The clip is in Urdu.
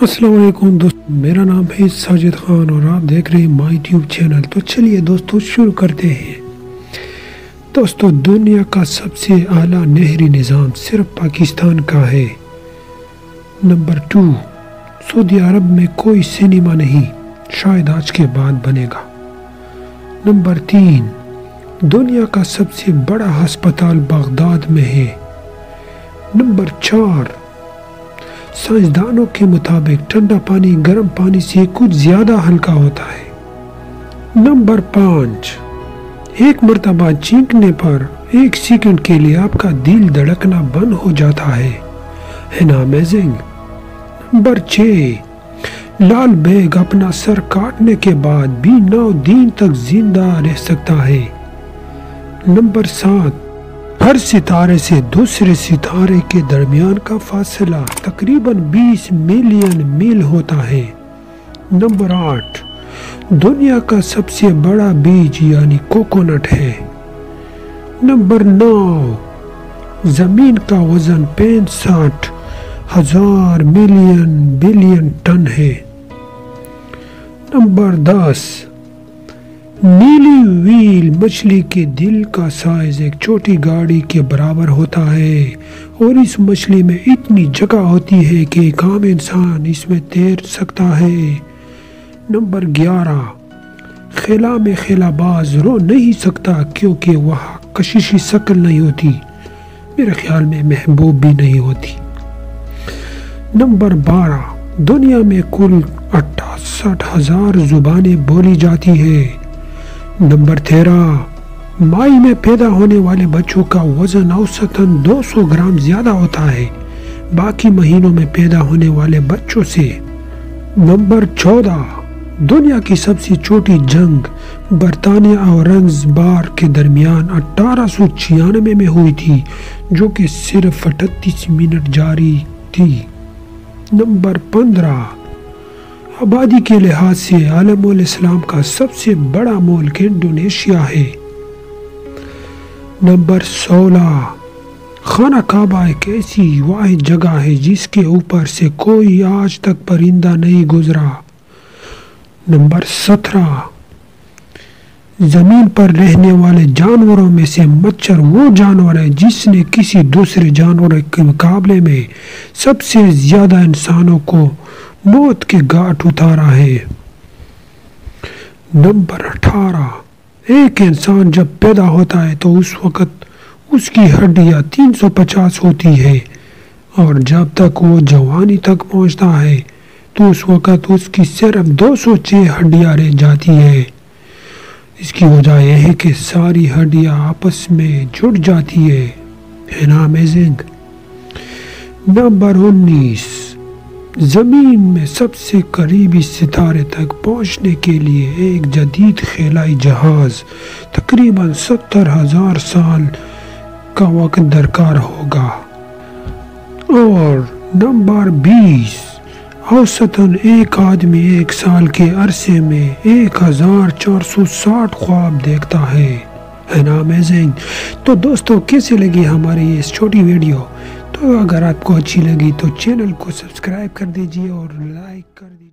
السلام علیکم دوست، میرا نام ہے ساجد خان اور آپ دیکھ رہے ہیں مائی ٹیوب چینل۔ تو چلیے دوستو شروع کرتے ہیں۔ دوستو، دنیا کا سب سے اعلیٰ نہری نظام صرف پاکستان کا ہے۔ نمبر 2، سعودی عرب میں کوئی سینما نہیں، شاید آج کے بعد بنے گا۔ نمبر 3، دنیا کا سب سے بڑا ہسپتال بغداد میں ہے۔ نمبر 4، سائنسدانوں کے مطابق ٹھنڈا پانی گرم پانی سے کچھ زیادہ ہلکا ہوتا ہے۔ نمبر 5، ایک مرتبہ چینکنے پر 1 سیکنڈ کے لیے آپ کا دل دھڑکنا بند ہو جاتا ہے نا امیزنگ۔ نمبر 6، لال بیگ اپنا سر کاٹنے کے بعد بھی 9 دن تک زندہ رہ سکتا ہے۔ نمبر 7، ہر ستارے سے دوسرے ستارے کے درمیان کا فاصلہ تقریباً 20 ملین میل ہوتا ہے۔ نمبر 8، دنیا کا سب سے بڑا بیج یعنی کوکونٹ ہے۔ نمبر 9، زمین کا وزن 65,000 ملین بلین ٹن ہے۔ نمبر 10، نیلی ویل مچھلی کے دل کا سائز ایک چھوٹی گاڑی کے برابر ہوتا ہے اور اس مچھلی میں اتنی جگہ ہوتی ہے کہ ایک عام انسان اس میں تیر سکتا ہے۔ نمبر 11، خلا میں خلا باز رو نہیں سکتا کیونکہ وہاں کششی شکل نہیں ہوتی، میرے خیال میں محبوب بھی نہیں ہوتی۔ نمبر 12، دنیا میں کل 68,000 زبانیں بولی جاتی ہیں۔ نمبر 13، مائی میں پیدا ہونے والے بچوں کا وزن اوسطاً 200 گرام زیادہ ہوتا ہے باقی مہینوں میں پیدا ہونے والے بچوں سے۔ نمبر 14، دنیا کی سب سے چھوٹی جنگ برطانیہ اور زنگبار کے درمیان 1896 میں ہوئی تھی جو کہ صرف 38 منٹ جاری تھی۔ نمبر 15، آبادی کے لحاظ سے عالم الاسلام کا سب سے بڑا ملک انڈونیشیا ہے۔ نمبر 16، خانہ کعبہ ایک ایسی واحد جگہ ہے جس کے اوپر سے کوئی آج تک پرندہ نہیں گزرا۔ نمبر 17، زمین پر رہنے والے جانوروں میں سے مچھر وہ جانور ہے جس نے کسی دوسرے جانور کے مقابلے میں سب سے زیادہ انسانوں کو موت کے گھاٹ اتارا ہے۔ نمبر 18، ایک انسان جب پیدا ہوتا ہے تو اس وقت اس کی ہڈیاں 350 ہوتی ہے اور جب تک وہ جوانی تک پہنچتا ہے تو اس وقت اس کی صرف 206 ہڈیاں رہ جاتی ہے۔ اس کی وجہ یہ ہے کہ ساری ہڈیاں آپس میں جڑ جاتی ہے نا امیزنگ۔ نمبر 19، زمین میں سب سے قریبی ستارے تک پہنچنے کے لیے ایک جدید خلائی جہاز تقریباً 70,000 سال کا وقت درکار ہوگا۔ اور نمبر 20، اوسطاً ایک آدمی ایک سال کے عرصے میں 1460 خواب دیکھتا ہے نا امیزنگ۔ تو دوستو، کیسے لگی ہماری اس چھوٹی ویڈیو؟ تو اگر آپ کو اچھی لگی تو چینل کو سبسکرائب کر دیجیے اور لائک کر دیجیے۔